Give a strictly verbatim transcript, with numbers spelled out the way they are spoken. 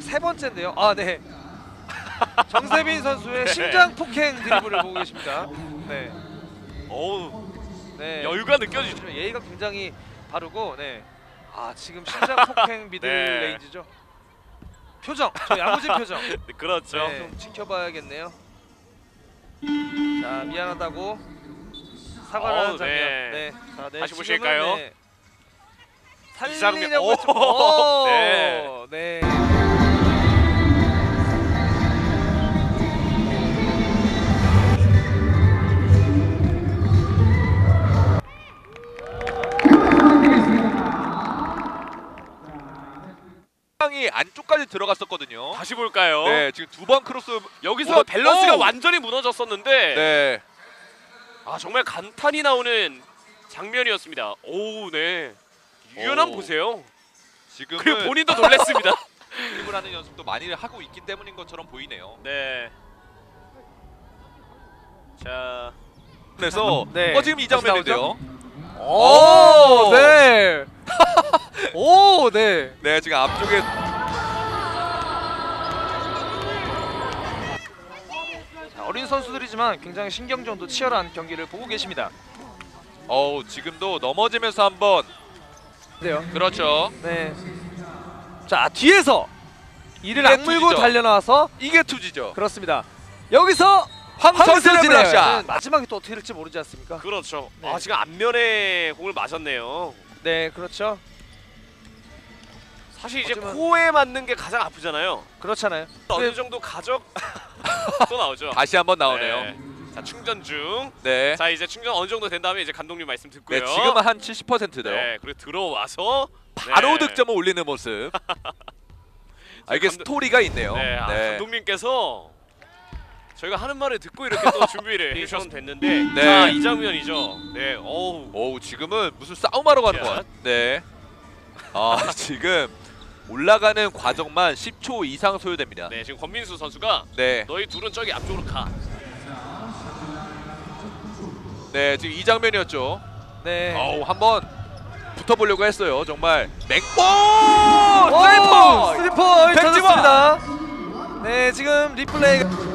세 번째인데요. 아, 네. 정세빈 선수의 네. 심장 폭행 드리블을 보고 계십니다. 네. 어우, 네. 여유가 느껴지죠. 예의가 굉장히 바르고, 네. 아, 지금 심장 폭행 미들 네. 레인지죠. 표정, 저 야무진 표정. 그렇죠. 네, 좀 지켜봐야겠네요. 자, 미안하다고 사과를 하는 어우, 장면. 네. 네. 자, 네, 다시 지금은, 보실까요? 네. 이 장면. 살리려고 오! 했죠. 오! 네. 네. 이 안쪽까지 들어갔었거든요. 다시 볼까요? 네, 지금 두 번 크로스 여기서 오, 밸런스가 오! 완전히 무너졌었는데 네. 아 정말 감탄이 나오는 장면이었습니다. 오, 네. 유연함 오. 보세요. 지금은 그리고 본인도 놀랬습니다. 드리블 하는 연습도 많이 하고 있기 때문인 것처럼 보이네요. 네. 자, 그래서 네. 어 지금 이 다시 장면인데요. 오, 네. 오, 네. 네, 지금 앞쪽에 자, 어린 선수들이지만 굉장히 신경전도 치열한 경기를 보고 계십니다. 어우, 지금도 넘어지면서 한번 네요. 그렇죠. 네. 자, 뒤에서 이를 이게 악물고 투지죠. 달려나와서 이게 투지죠. 그렇습니다. 여기서 황선진의 황선진의 블락샷. 마지막에 또 어떻게 될지 모르지 않습니까? 그렇죠. 네. 아 지금 앞면에 공을 맞았네요. 네, 그렇죠. 사실 이제 어쩌면- 코에 맞는 게 가장 아프잖아요. 그렇잖아요. 어느 정도 가적 또 나오죠. 다시 한번 나오네요. 네. 자 충전 중. 네. 자 이제 충전 어느 정도 된 다음에 이제 감독님 말씀 듣고요. 네, 지금은 한 칠십 퍼센트네요. 네, 그리고 들어와서 바로 네. 득점을 올리는 모습. 아, 이게 감독- 스토리가 있네요. 네, 아, 네. 감독님께서 저희가 하는 말을 듣고 이렇게 또 준비를 해주셔서 됐는데 네. 자, 이 장면이죠. 네, 어우. 오우, 지금은 무슨 싸움하러 가는 자. 것 같. 네. 아, 지금 올라가는 과정만 십 초 이상 소요됩니다. 네, 지금 권민수 선수가 네. 너희 둘은 저기 앞쪽으로 가. 네, 지금 이 장면이었죠. 네. 어우, 한번 붙어보려고 했어요. 정말 맥볼! 오, 스리퍼! 스리퍼 백지원! 터졌습니다. 네, 지금 리플레이